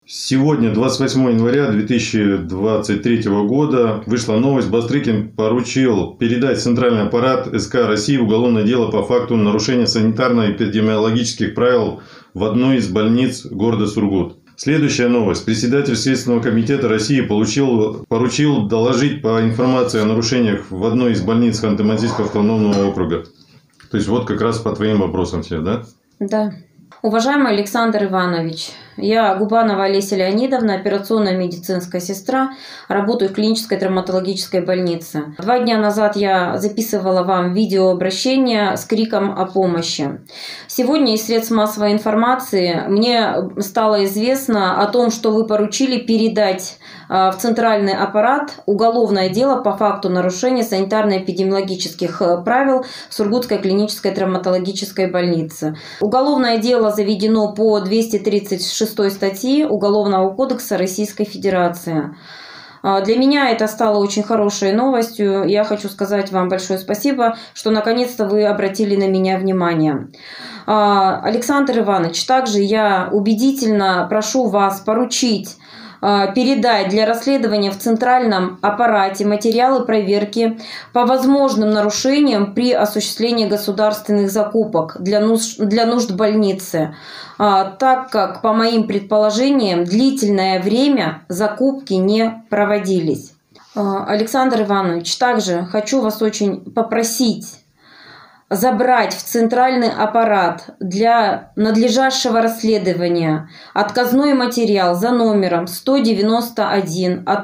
Сегодня, 28 января 2023 года, вышла новость. Бастрыкин поручил передать в Центральный аппарат СК России уголовное дело по факту нарушения санитарно-эпидемиологических правил в одной из больниц города Сургут. Следующая новость. Председатель Следственного комитета России поручил доложить по информации о нарушениях в одной из больниц Ханты-Мансийского автономного округа. То есть, вот как раз по твоим вопросам все, да? Да. Уважаемый Александр Иванович, я Губанова Олеся Леонидовна, операционная медицинская сестра, работаю в клинической травматологической больнице. 2 дня назад я записывала вам видеообращение с криком о помощи. Сегодня из средств массовой информации мне стало известно о том, что вы поручили передать в Центральный аппарат уголовное дело по факту нарушения санитарно-эпидемиологических правил в Сургутской клинической травматологической больнице. Уголовное дело заведено по 236 статьи Уголовного кодекса Российской Федерации. Для меня это стало очень хорошей новостью. Я хочу сказать вам большое спасибо, что наконец-то вы обратили на меня внимание. Александр Иванович, также я убедительно прошу вас поручить передать для расследования в Центральном аппарате материалы проверки по возможным нарушениям при осуществлении государственных закупок для нужд больницы, так как, по моим предположениям, длительное время закупки не проводились. Александр Иванович, также хочу вас очень попросить забрать в Центральный аппарат для надлежащего расследования отказной материал за номером 191 от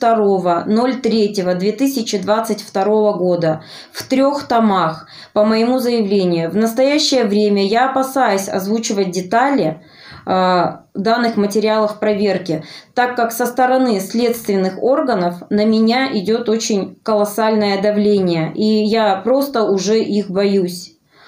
02.03.2022 года в 3 томах по моему заявлению. В настоящее время я опасаюсь озвучивать детали данных материалов проверки, так как со стороны следственных органов на меня идет очень колоссальное давление, и я просто уже их боюсь.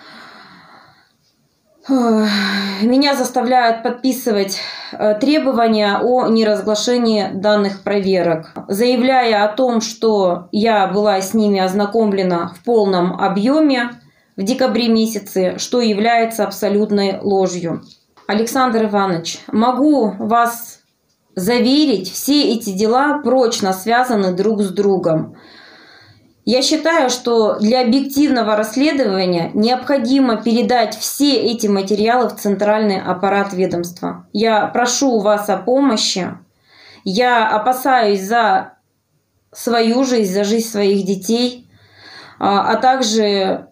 Меня заставляют подписывать требования о неразглашении данных проверок, заявляя о том, что я была с ними ознакомлена в полном объеме в декабре месяце, что является абсолютной ложью. Александр Иванович, могу вас заверить, все эти дела прочно связаны друг с другом. Я считаю, что для объективного расследования необходимо передать все эти материалы в Центральный аппарат ведомства. Я прошу вас о помощи. Я опасаюсь за свою жизнь, за жизнь своих детей, а также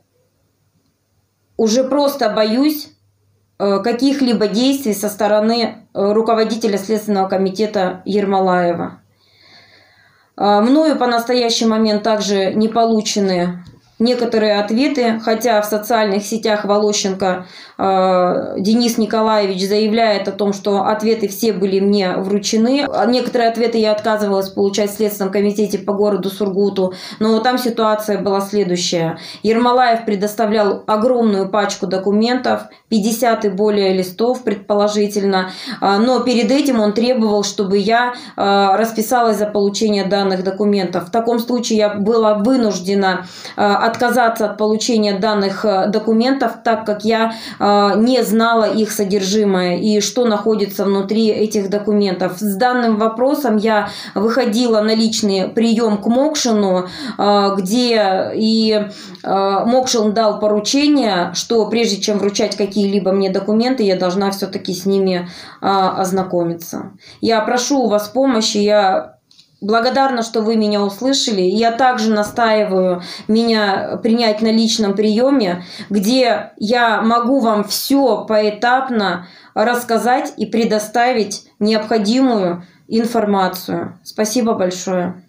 уже просто боюсь каких-либо действий со стороны руководителя Следственного комитета Ермолаева. Мною по настоящий момент также не получены некоторые ответы, хотя в социальных сетях Волощенко Денис Николаевич заявляет о том, что ответы все были мне вручены. Некоторые ответы я отказывалась получать в Следственном комитете по городу Сургуту, но там ситуация была следующая. Ермолаев предоставлял огромную пачку документов, 50 и более листов предположительно, но перед этим он требовал, чтобы я расписалась за получение данных документов. В таком случае я была вынуждена отказаться от получения данных документов, так как я не знала их содержимое и что находится внутри этих документов. С данным вопросом я выходила на личный прием к Мокшину, где и Мокшин дал поручение, что прежде чем вручать какие-либо мне документы, я должна все-таки с ними ознакомиться. Я прошу у вас помощи, я благодарна, что вы меня услышали. Я также настаиваю меня принять на личном приеме, где я могу вам все поэтапно рассказать и предоставить необходимую информацию. Спасибо большое.